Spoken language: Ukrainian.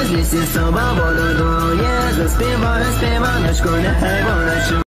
в лісі собака водою, заспіваю співаночку, нехай вона чує.